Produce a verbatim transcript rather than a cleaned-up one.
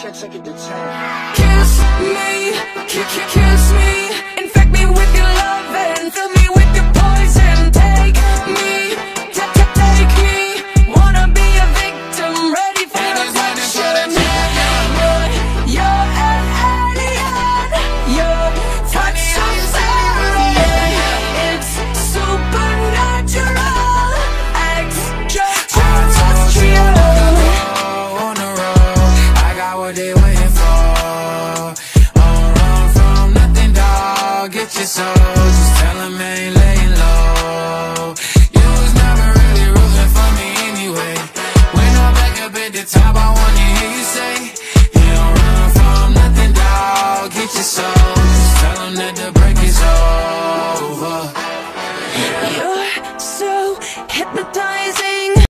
checks, I get the ten. Kiss me, kiss, kiss me, infect me with your love and fill me with your poison. Take me, t- t- take me, wanna be a victim, ready for affection. You're, you're an alien, your touch is alien. It's supernatural, extraterrestrial. On the road, I got what they waiting for. On run from nothing, dog. Get your soul.